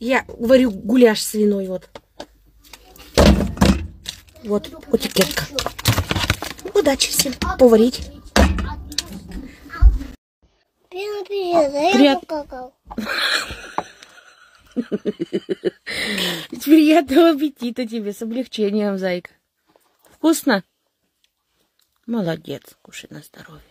Я варю гуляш свиной, вот. Вот этикетка. Удачи всем поварить. Привет. Приятного аппетита тебе, с облегчением, зайка. Вкусно? Молодец, кушай на здоровье.